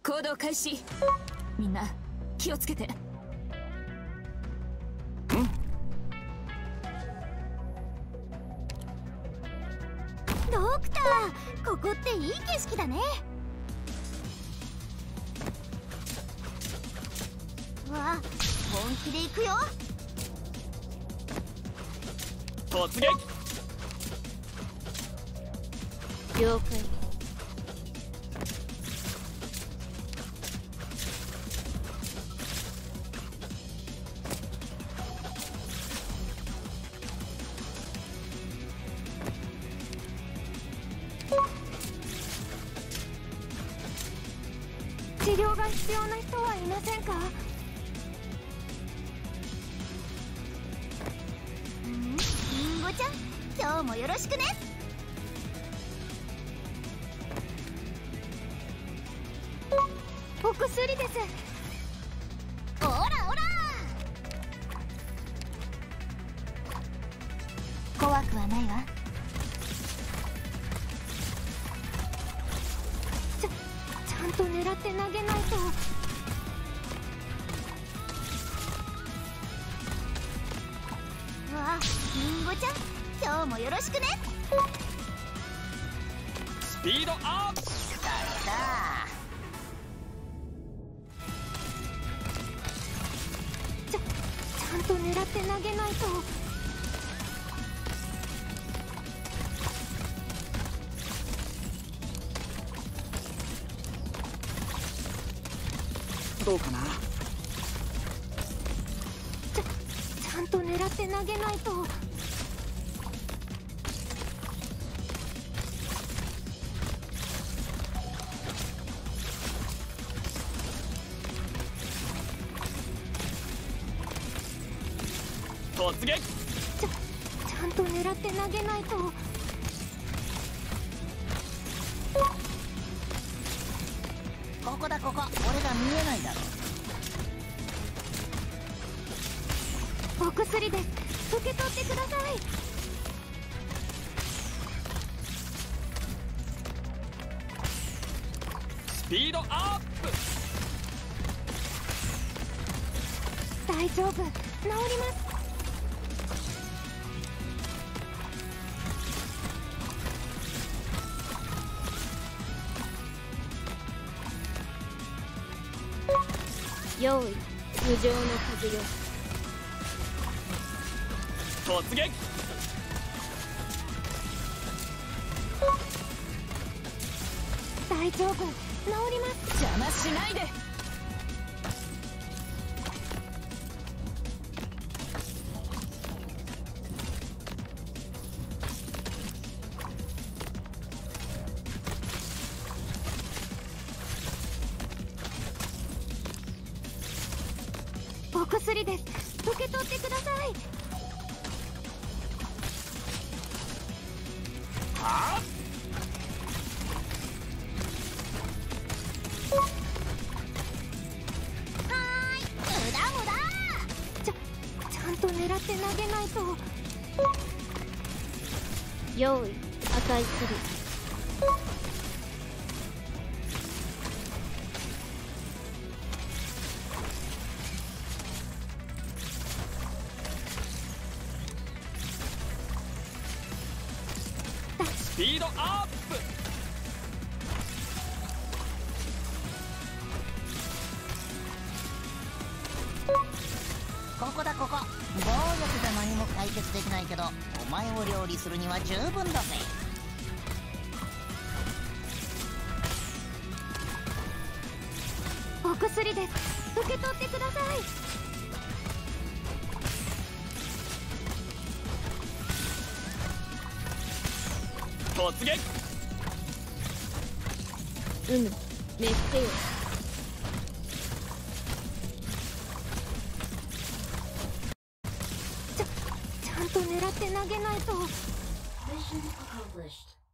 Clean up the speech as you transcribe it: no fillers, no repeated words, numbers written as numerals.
行動開始。みんな気をつけて。 ドクター、ここっていい景色だね。わあ、本気で行くよ。 突撃。 了解。 治療が必要な人はいませんか？リンゴちゃん、今日もよろしくね。お薬です。オラオラ、怖くはないわ。ちゃんと狙って投げないと。わあ、リンゴちゃん、今日もよろしくね。 スピードアップ。 ちゃんと狙って投げないと。 どうかな。 ちゃんと狙って投げないと。 突撃。 ちゃんと狙って投げないと。 ここだここ、俺が見えないだろ。 お薬です。受け取ってください。 スピードアップ。 大丈夫、治ります。 用意、無情の風よ。 突撃。 大丈夫、治ります。 邪魔しないで。 お薬です。受け取ってください。 はあ。 無駄無駄。ちゃんと狙って投げないと。 用意、破壊する。 スピードアップ。 ここだここ、暴力じゃ何も解決できないけど、お前を料理するには十分だぜ。 お薬です。受け取ってください。 突撃。 めってよ。 ちゃんと狙って投げないと。 Mission accomplished.